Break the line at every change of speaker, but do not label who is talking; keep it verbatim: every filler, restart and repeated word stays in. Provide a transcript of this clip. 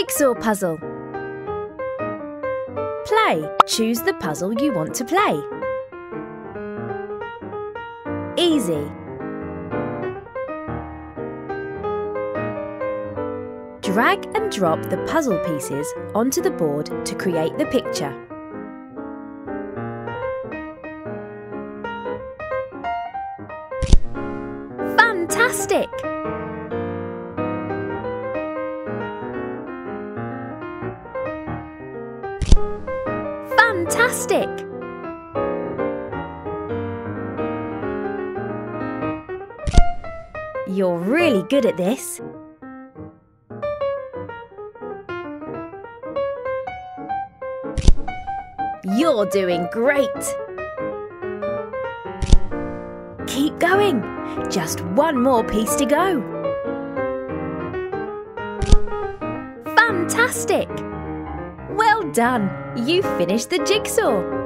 Jigsaw puzzle. Play. Choose the puzzle you want to play. Easy. Drag and drop the puzzle pieces onto the board to create the picture. Fantastic! Fantastic! You're really good at this. You're doing great! Keep going! Just one more piece to go. Fantastic! Well done! You finished the jigsaw!